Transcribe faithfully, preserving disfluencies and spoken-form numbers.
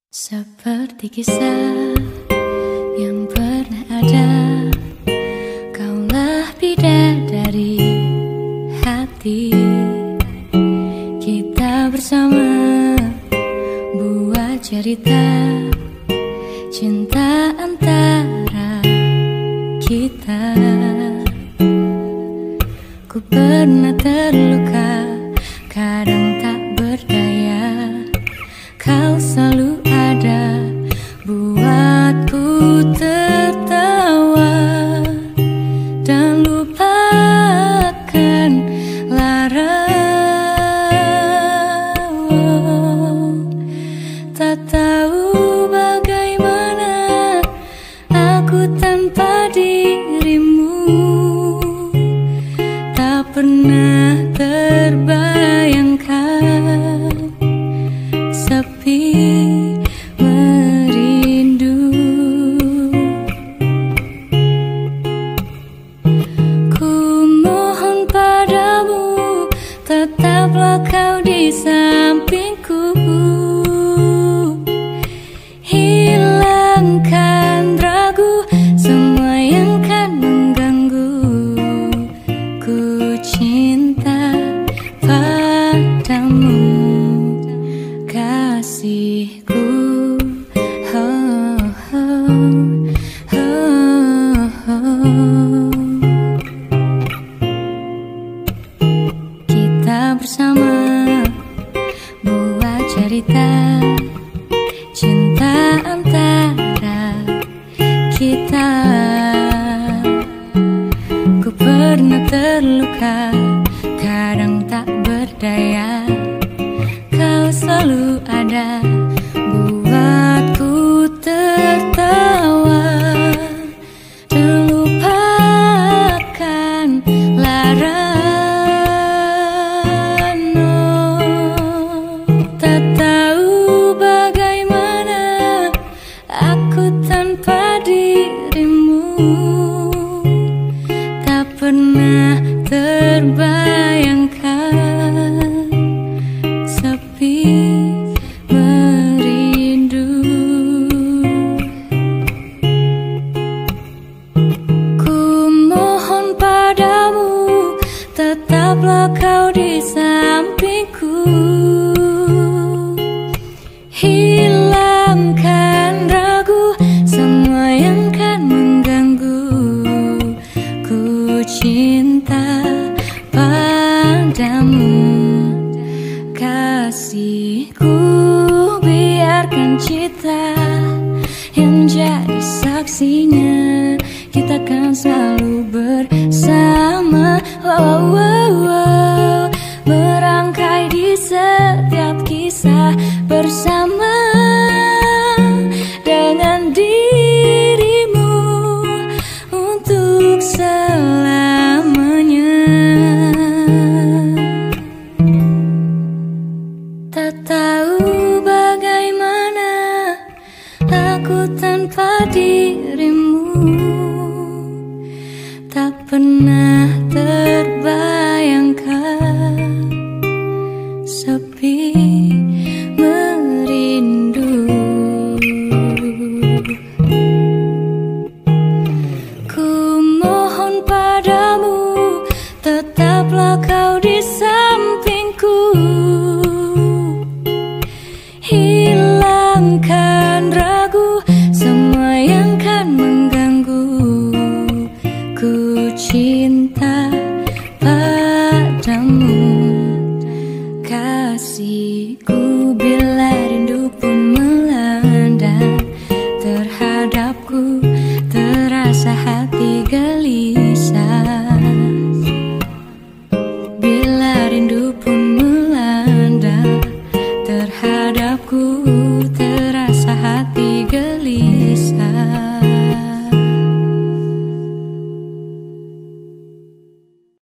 Seperti kisah yang pernah ada, kaulah bidadari hati. Kita bersama buat cerita cinta antara kita. Ku pernah terluka, kadang tak berdaya. Kau selalu ada buatku tertawa dan lupakan lara. Tak tahu bagaimana aku tanpa dirimu. Tak pernah terbayangkan sepi merindu. Ku mohon padamu, tetaplah kau di sampingku. Hilangkan ragu semua yang kan mengganggu. Ku cinta padamu, kasihku. Oh, oh, oh, oh. Kita bersama buat cerita cinta antara kita. Ku pernah terluka, kadang tak berdaya. Kau selalu ada buatku tertawa dan lupakan lara. No. Tak tahu bagaimana aku tanpa dirimu. Tak pernah terbayangkan sepi merindu. Ku mohon padamu, tetaplah kau di sampingku. Hilangkan ragu semua yang kan mengganggu. Ku cinta padamu, kasihku. Biarkan cinta yang jadi saksinya, kita kan selalu bersama. Oh, oh, oh. Merangkai di setiap kisah bersama dengan dirimu untuk selamanya. Tak tahu bagaimana aku tanpa dirimu. Tak pernah terbayangkan sepi merindu. Ku mohon padamu, tetaplah kau di sampingku. Hilangkan ragu semua yang kan mengganggu. Ku cinta padamu, kasihku. Bila rindu pun melanda terhadapku, terasa hati gelisah. Bila rindu pun melanda terhadapku,